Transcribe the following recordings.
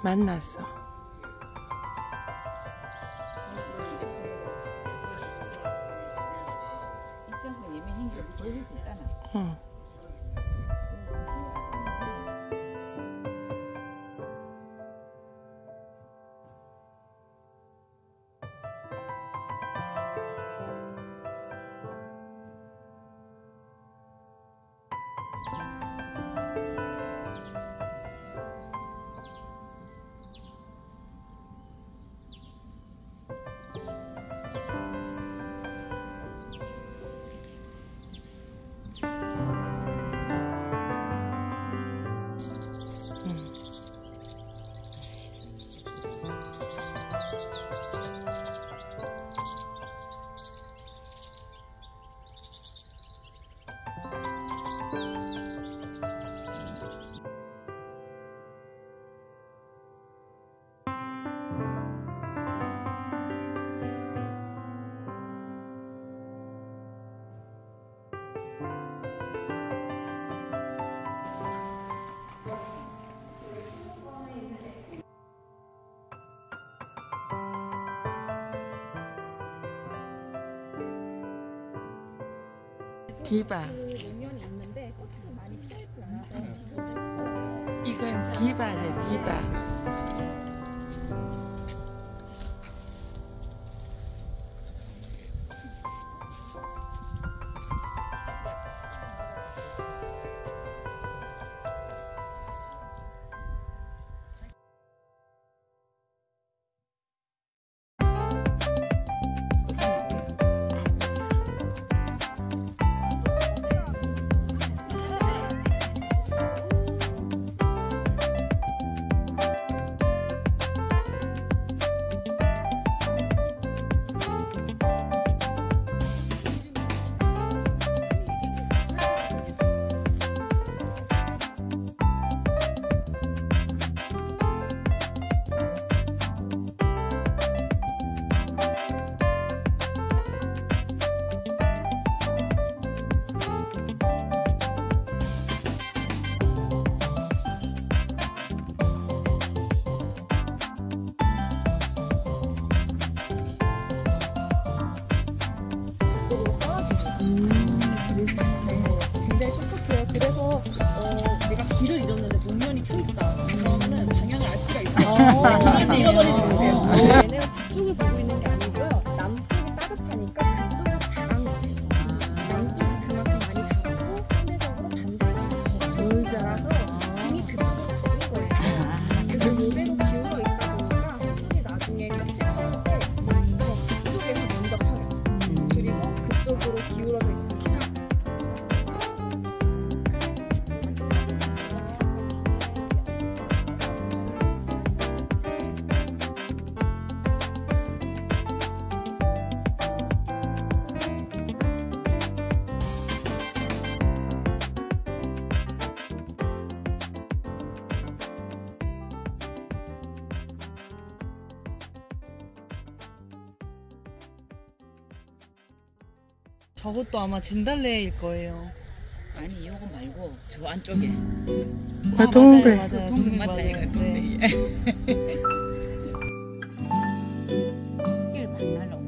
만났어. 입장료 예매한 게 보여줄 수 있잖아. 어. 비바. 용연이 있는데 꽃이 많이 피어있지 않아서 비교적 이건 비바네, 비바. 굉장히 똑똑해요. 그래서 내가 길을 잃었는데 목련이 켜있다. 그러면은 방향을 알 수가 있어요. 길을 잃어버리지 마세요. 얘네가 북쪽을 보고 있는 게 아니고요. 남쪽이 따뜻하니까 그쪽으로 자란 거예요. 남쪽이 그만큼 많이 자라고 상대적으로 반대쪽이 덜 자라서 등이 그쪽으로 가는 거예요. 그래서 이대로 기울어 있다 보니까 식물이 나중에 꽃이 피울 때 그쪽에서 먼저 펴요. 그리고 그쪽으로 기울어져 있으니까 저것도 아마 진달래일 거예요. 아니 이거 말고 저 안쪽에. 동백. 맞아요. 동백 맞다 맞아요. 이거 동백이. 길 만나러.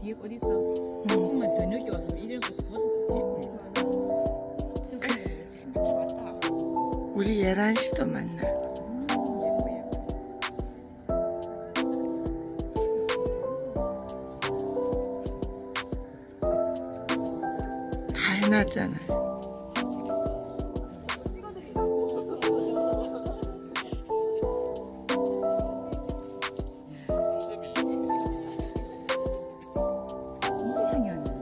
뒤에 꽃 있어. 그러면 저녁에 와서 이런 거 벗어주지. 잘 맞춰봤다. 우리 예란 씨도 만나. 예뻐 예뻐. 다 해놨잖아. 이상이 아니야.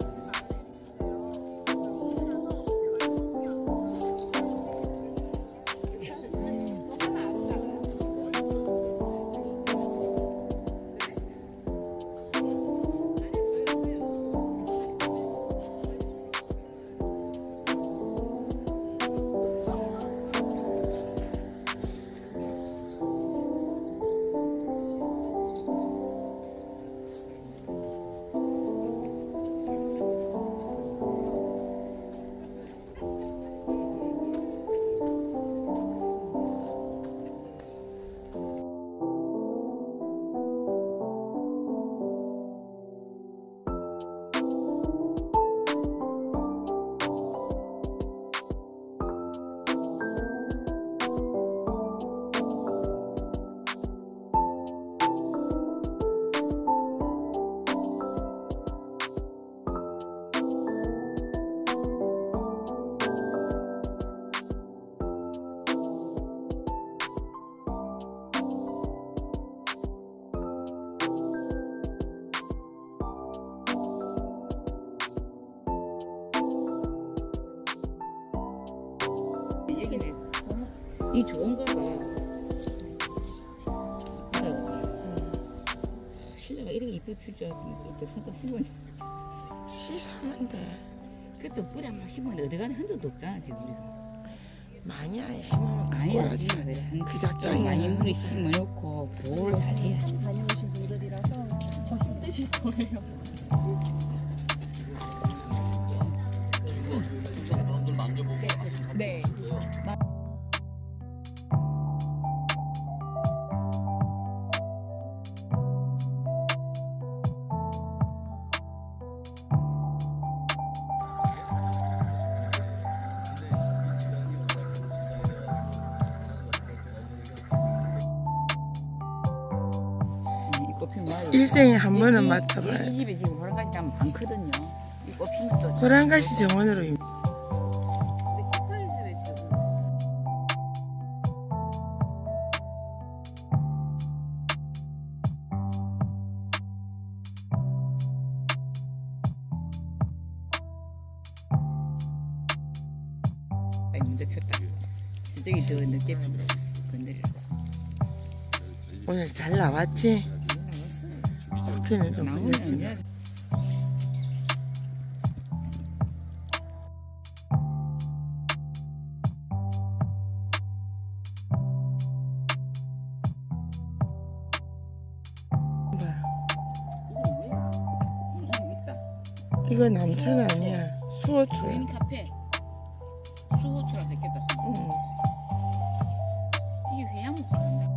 여기는 이 좋은 거가 실내가 이렇게 이쁘게 필 줄 알았으면 또 손도 심으면 씨 사면 돼. 그것도 뿌리 막 심으면 어디 가는 한도도 없잖아 지금 우리가. 많이 안 심으면 많이 갖고 안 라지. 심으면 그래. 그 좀 작당이야. 많이 물이 심어놓고 보호를 잘해야 돼. 다녀오신 분들이라서 더 힘드실 거예요. 네. 이 꽃피면 와요. 일생에 한 번은 이 맡아봐요. 집에 지금 호랑가시 나무 많거든요. 이 꽃피면 또 호랑가시 정원으로 근데 코파이즈에 지금 먼저 폈다. 저쪽이 더 늦게 폈다. 건드리라서. 오늘 잘 나왔지? 나왔어. 커피는 좀 나오면 걸렸지만. 이제 봐라. 이게 뭐야? 이거 있다. 이거 남천 아니야. 수호초야. 주인 카페. 수호처럼 적겠다. 응. 이게 회양목 같은데.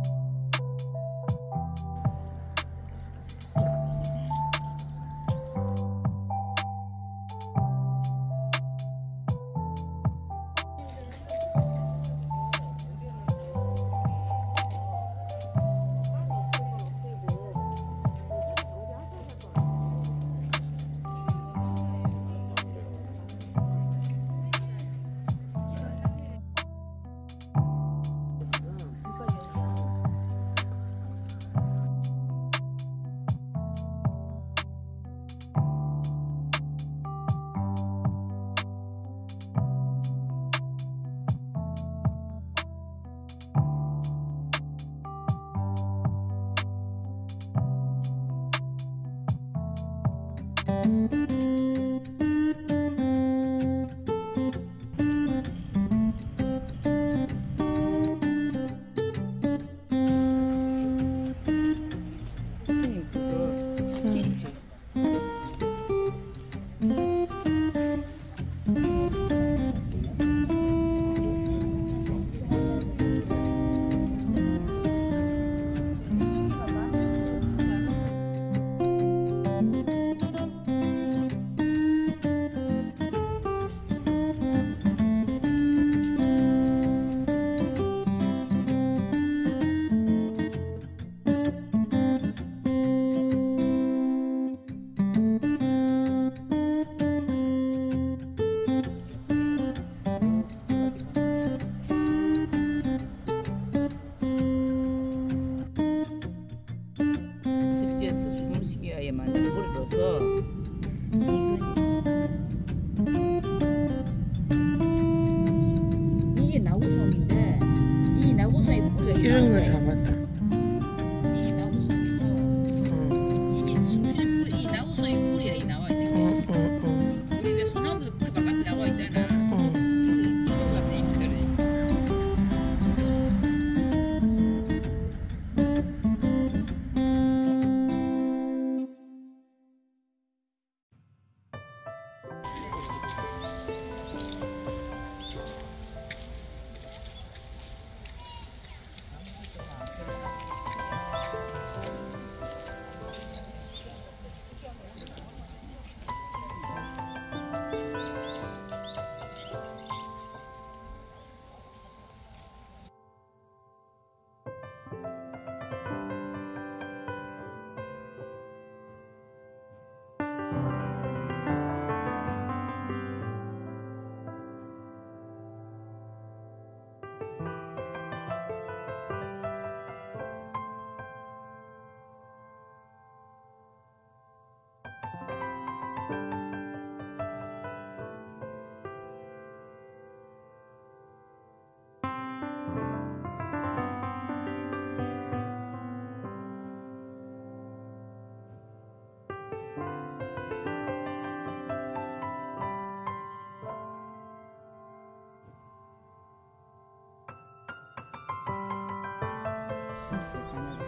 진짜 가나다.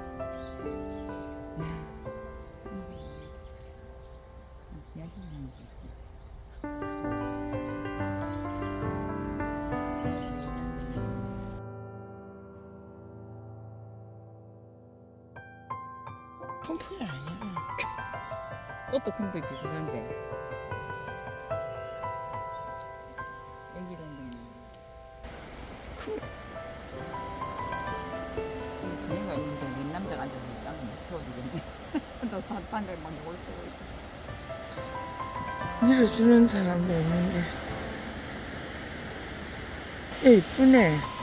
야식하는 거 있어. 큰 풀이 아니야. 꽃도 큰 풀 비슷한데. 애기 동생. 그녀가 있는데 웬 남자가 앉아서 땅을 못 키워주겠네. 너 산탄을 막 먹을 수가 있어. 밀어주는 사람도 없는데. 예, 이쁘네.